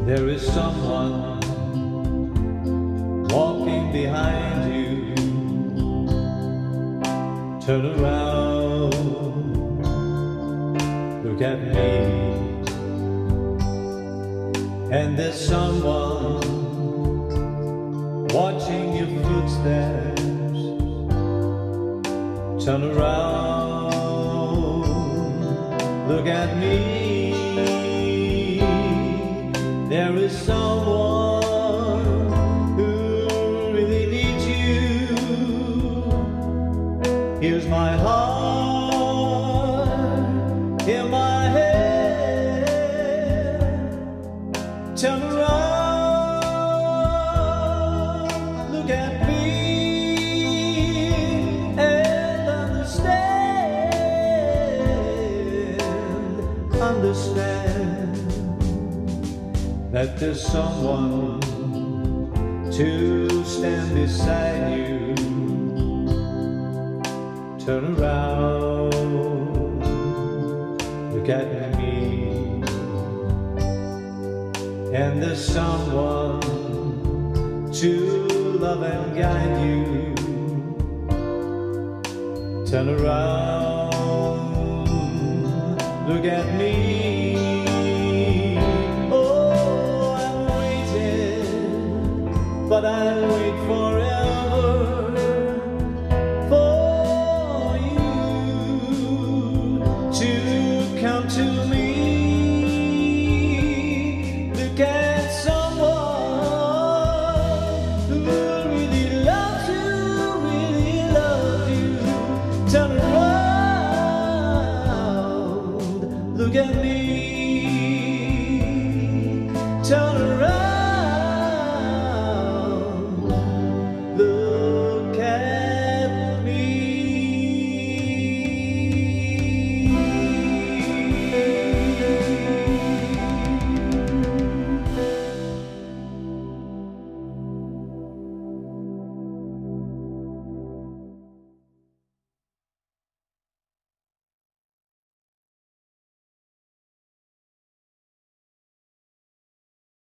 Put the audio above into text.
There is someone walking behind you. Turn around, look at me. And there's someone watching your footsteps. Turn around, look at me. There is someone who really needs you. Here's my heart, hear my head. Turn around, look at me, and understand that there's someone to stand beside you. Turn around, look at me, and there's someone to love and guide you. Turn around, look at me. But I'll wait forever for you to come to me. Look at someone who really loves you, really loves you. Turn around, look at me.